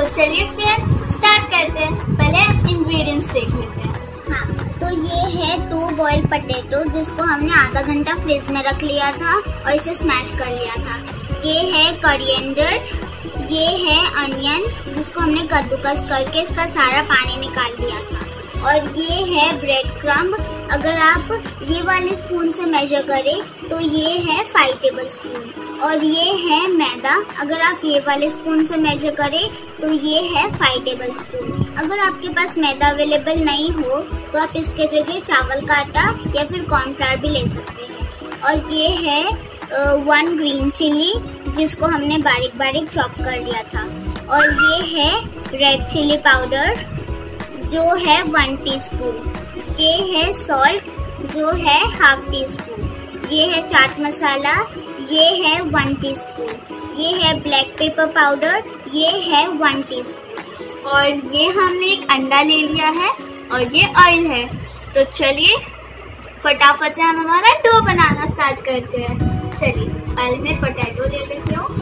तो चलिए friends start करते हैं। पहले इंग्रेडिएंट्स देख लेते हैं। हाँ, तो ये है 2 बॉइल्ड पोटैटो जिसको हमने आधा घंटा फ्रिज में रख लिया था और इसे स्मैश कर लिया था। ये है कोरिएंडर, ये है अनियन जिसको हमने कद्दूकस करके इसका सारा पानी निकाल लिया था, और ये है ब्रेड क्रम्ब। अगर आप ये वाले स्पून से मेजर करें तो ये है 5 टेबल स्पून, और ये है मैदा। अगर आप ये वाले स्पून से मेजर करें तो ये है 5 टेबल स्पून। अगर आपके पास मैदा अवेलेबल नहीं हो तो आप इसके जगह चावल का आटा या फिर कॉर्नफ्लावर भी ले सकते हैं। और ये है 1 ग्रीन चिली जिसको हमने बारीक बारीक चॉप कर लिया था, और ये है रेड चिली पाउडर जो है 1 टीस्पून। ये है सॉल्ट जो है ½ टीस्पून। ये है चाट मसाला, ये है 1 टीस्पून। ये है ब्लैक पेपर पाउडर, ये है 1 टीस्पून। और ये हमने एक अंडा ले लिया है, और ये ऑयल है। तो चलिए फटाफट से हम हमारा डो बनाना स्टार्ट करते हैं। चलिए पहले मैं पोटैटो ले लेती हूँ,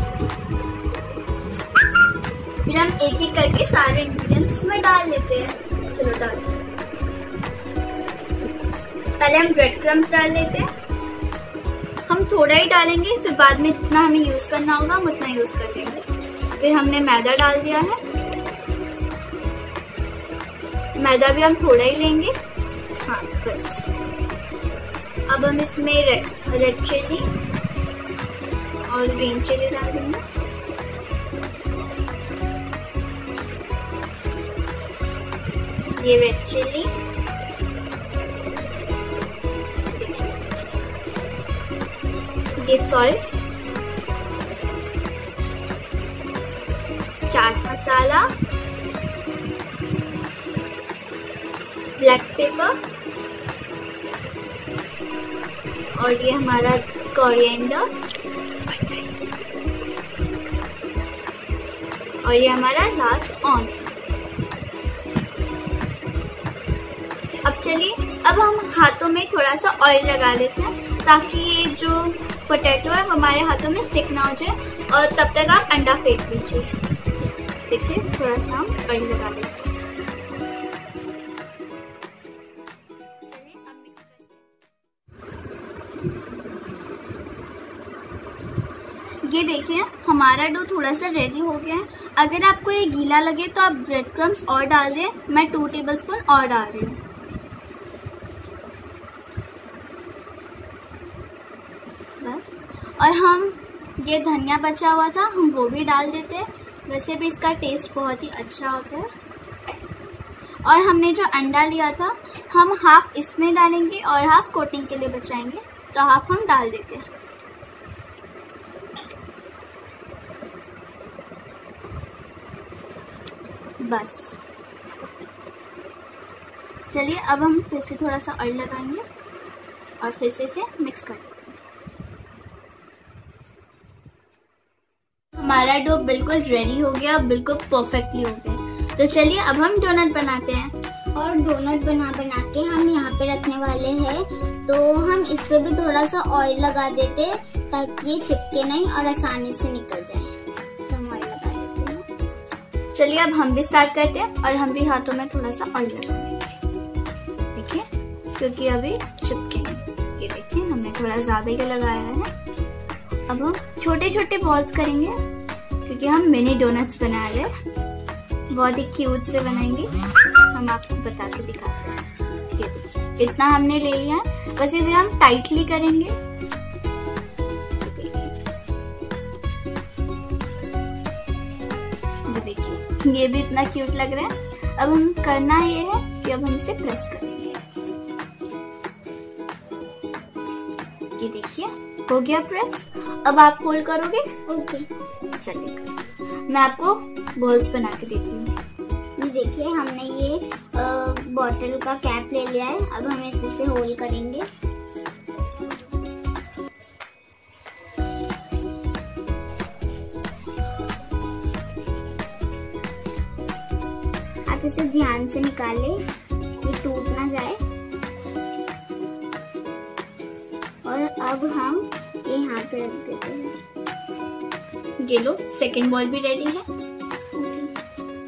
फिर हम एक एक करके सारे इंग्रेडिएंट्स इसमें डाल लेते हैं। चलो डालते हैं। पहले हम ब्रेड क्रम्स डाल लेते हैं। हम थोड़ा ही डालेंगे, फिर बाद में जितना हमें यूज करना होगा हम उतना यूज कर लेंगे। फिर हमने मैदा डाल दिया है, मैदा भी हम थोड़ा ही लेंगे। हाँ बस। अब हम इसमें रेड चिली और ग्रीन चिली डाल देंगे। ये रेड चिली, ये salt, chaat masala, black pepper, और ये हमारा कोरिएंडर, और ये हमारा लास्ट ऑन। अब चलिए, अब हम हाथों में थोड़ा सा ऑयल लगा लेते हैं ताकि ये जो पोटैटो है वो हमारे हाथों में स्टिक ना हो जाए, और तब तक आप अंडा फेंट लीजिए। देखिए थोड़ा सा हम ऑयल लगा लेते हैं। ये देखिए हमारा डो थोड़ा सा रेडी हो गया है। अगर आपको ये गीला लगे तो आप ब्रेड क्रम्स और डाल दें। मैं 2 टेबल स्पून और डाल रही हूँ। बस। और हम ये धनिया बचा हुआ था हम वो भी डाल देते हैं। वैसे भी इसका टेस्ट बहुत ही अच्छा होता है। और हमने जो अंडा लिया था हम हाफ इसमें डालेंगे और हाफ कोटिंग के लिए बचाएंगे, तो हाफ हम डाल देते हैं। बस। चलिए अब हम फिर से थोड़ा सा ऑयल लगाएंगे और फिर से इसे मिक्स कर देते हैं। हमारा डो बिल्कुल रेडी हो गया, बिल्कुल परफेक्टली हो गया। तो चलिए अब हम डोनट बनाते हैं। और डोनट बना के हम यहाँ पे रखने वाले हैं, तो हम इस पे भी थोड़ा सा ऑयल लगा देते हैं ताकि ये चिपके नहीं और आसानी से निकल जाए। तो हम ऑयल लगा देते हैं। चलिए अब हम भी स्टार्ट करते हैं, और हम भी हाथों में थोड़ा सा ऑयल लगाएंगे। देखिए क्योंकि अभी चिपके नहीं। ये देखिए हमने थोड़ा ज्यादा ही लगाया है। अब हम छोटे छोटे बॉल्स करेंगे क्योंकि हम मिनी डोनट्स बना रहे हैं। बहुत ही क्यूट से बनाएंगे। हम आपको बता के दिखाते हैं। ये देखिए इतना हमने ले लिया है। बस इसे हम टाइटली करेंगे। देखिए ये भी इतना क्यूट लग रहा है। अब हम करना ये है कि अब हम इसे प्रेस करेंगे। ये देखिए हो गया प्रेस। अब आप होल्ड करोगे? ओके। चलिए मैं आपको बॉल्स बना के देती हूँ। ये देखिए हमने ये बॉटल का कैप ले लिया है। अब हम इसे होल्ड करेंगे। आप इसे ध्यान से निकालें, ये टूट ना जाए। और अब हम ये यहाँ पे रख देते हैं। ये लो सेकेंड बॉल भी रेडी है।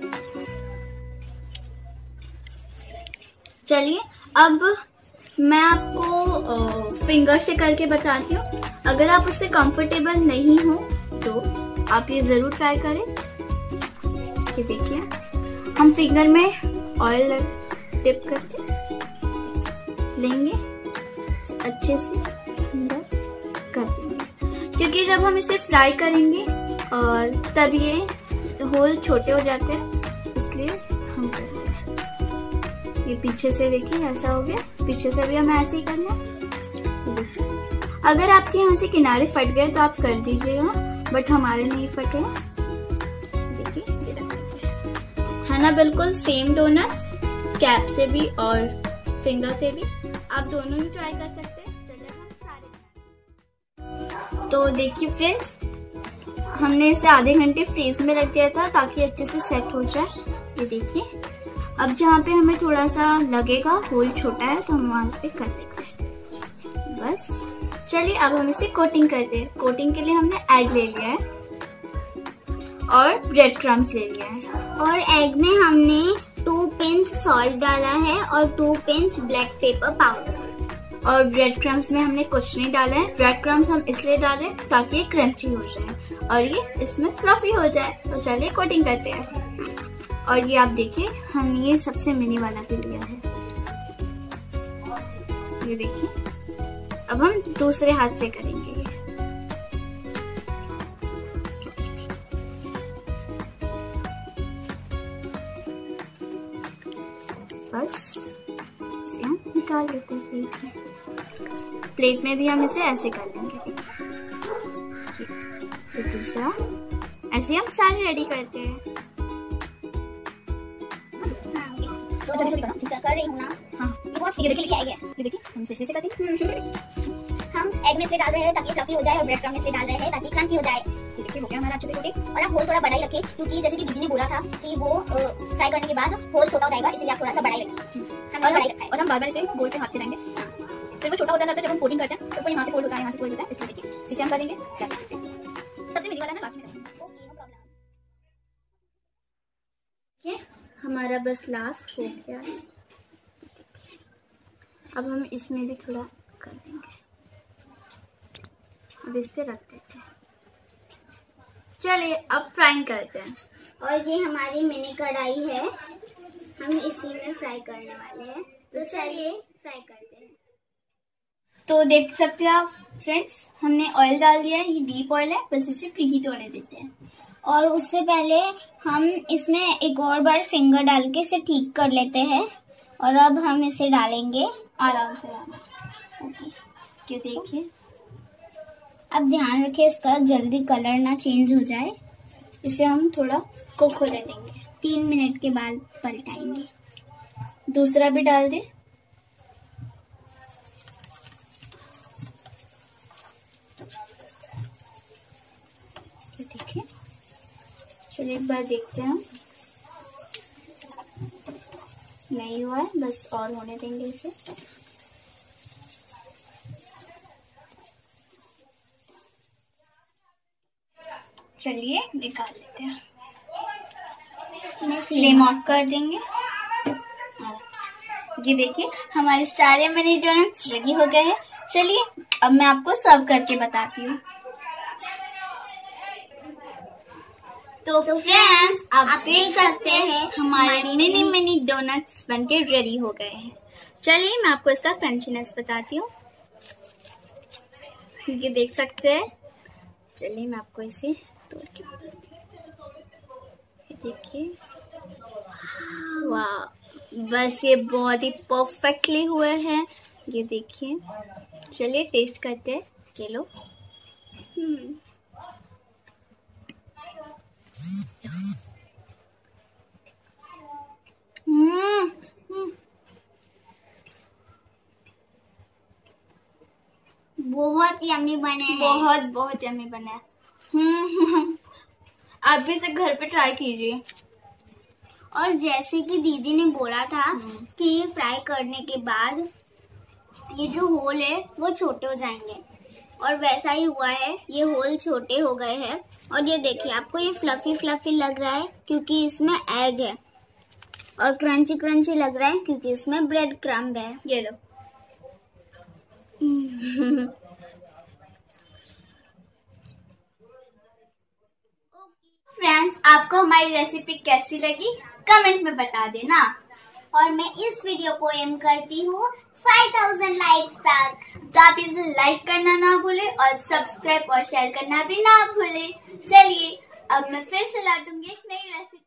चलिए अब मैं आपको फिंगर से करके बताती हूँ। अगर आप उससे कंफर्टेबल नहीं हो तो आप ये जरूर ट्राई करें। ये देखिए हम फिंगर में ऑयल डिप करके लेंगे, अच्छे से अंदर कर देंगे, क्योंकि जब हम इसे फ्राई करेंगे और तब ये होल छोटे हो जाते हैं, इसलिए हम करेंगे। ये पीछे से देखिए ऐसा हो गया, पीछे से भी हमें ऐसे ही करना है। देखिए अगर आपके यहाँ से किनारे फट गए तो आप कर दीजिएगा, बट हमारे नहीं फटे हैं। देखिए ये रख दीजिए, है ना बिल्कुल सेम डोनट्स, कैप से भी और फिंगर से भी, आप दोनों ही ट्राई कर सकते हैं। चलिए हम सारे, तो देखिए फ्रेंड्स हमने इसे आधे घंटे फ्रीज में रख दिया था ताकि अच्छे से सेट हो जाए। ये देखिए अब जहाँ पे हमें थोड़ा सा लगेगा होल छोटा है तो हम वहां पे कर देते हैं बस। चलिए अब हम इसे कोटिंग करते हैं। कोटिंग के लिए हमने एग ले लिया है और ब्रेड क्रम्स ले लिया है, और एग में हमने 2 पिंच सॉल्ट डाला है और 2 पिंच ब्लैक पेपर पाउडर, और ब्रेड क्रम्स में हमने कुछ नहीं डाला है। ब्रेड क्रम्स हम इसलिए डाले ताकि ये क्रंची हो जाए और ये इसमें फ्लफी हो जाए। तो चलिए कोटिंग करते हैं। और ये आप देखिए हमने ये सबसे मिनी वाला भी लिया है। ये देखिए अब हम दूसरे हाथ से करेंगे। बस इसे हम निकाल लेते हैं प्लेट में। प्लेट में भी हम इसे ऐसे कर लेंगे। फिर दूसरा ऐसे हम सारे रेडी करते हैं। कर रही हूँ ना। हाँ ये देखिए क्या है, ये देखिए हम फिर से करते हैं। हम एग में से डाल रहे हैं ताकि फ्लफी हो जाए और ब्रेड क्रम्ब में से डाल रहे हैं ताकि क्रंची हो जाए। ये देखिए हो गया हमारा अच्छे से कोटिंग। और आप होल थोड़ा बड़ा ही रखें, क्योंकि जैसे कि दीदी ने बोला था कि वो फ्राई करने के बाद होल छोटा हो जाएगा, इसलिए आप थोड़ा सा बड़ा ही रखें। हमने बड़ा ही रखा है और हम बार बार इसे गोल पे हाथ लगाएंगे, फिर वो छोटा होता जाता है। जब हम कोटिंग करते हैं तो वो यहाँ से फोल्ड होता है, यहाँ से फोल्ड होता है, इसलिए देखिए इसे हम करेंगे क्या कर सकते हैं। सबसे मिनी वाला ना लास्ट में करेंगे। Okay no problem. ये हमारा बस लास्ट हो गया है। अब हम इसमें भी थोड़ा कर देंगे। अब इस पे रख देते हैं। चलिए अब फ्राइंग करते हैं। और ये हमारी मिनी कढ़ाई है, हम इसी में फ्राई करने वाले हैं। तो चलिए फ्राई करते हैं। तो देख सकते हैं आप फ्रेंड्स हमने ऑयल डाल दिया है, ये डीप ऑयल है, बस इसे प्रीहीट होने देते हैं। और उससे पहले हम इसमें एक और बार फिंगर डाल के इसे ठीक कर लेते हैं। और अब हम इसे डालेंगे आराम से। ओके। ये देखिए अब ध्यान रखें इसका जल्दी कलर ना चेंज हो जाए। इसे हम थोड़ा कुक होने देंगे। 3 मिनट के बाद पलटाएंगे। दूसरा भी डाल दे। ये देखिए चलिए एक बार देखते हैं हम। नहीं हुआ है, बस और होने देंगे इसे। चलिए निकाल लेते हैं। फ्लेम ऑफ कर देंगे। ये देखिए हमारे सारे मिनी डोनट्स रेडी हो गए हैं। चलिए अब मैं आपको सर्व करके बताती हूँ। तो फ्रेंड्स आप देख सकते हैं हमारे मिनी मिनी डोनट्स बनके रेडी हो गए हैं। चलिए मैं आपको इसका क्रंचीनेस बताती हूँ। ये देख सकते हैं। चलिए मैं आपको इसे तोड़ के बताती हूँ। ये देखिए वाह, बस ये बहुत ही परफेक्टली हुए हैं। ये देखिए चलिए टेस्ट करते हैं। ये लो। बहुत यम्मी बने हैं। बहुत बहुत यम्मी बने हैं। आप भी इसे घर पे ट्राई कीजिए। और जैसे कि दीदी ने बोला था कि फ्राई करने के बाद ये जो होल है वो छोटे हो जाएंगे, और वैसा ही हुआ है। ये होल छोटे हो गए हैं। और ये देखिए आपको ये फ्लफी फ्लफी लग रहा है क्योंकि इसमें एग है। और क्रंची क्रंची लग रहा है क्योंकि इसमें ब्रेड क्रम्ब है। ये लो। फ्रेंड्स, आपको हमारी रेसिपी कैसी लगी कमेंट में बता देना। और मैं इस वीडियो को एम करती हूँ 5000 लाइक्स तक। तो आप इसे लाइक करना ना भूले और सब्सक्राइब और शेयर करना भी ना भूले। चलिए अब मैं फिर से लौटूंगी एक नई रेसिपी।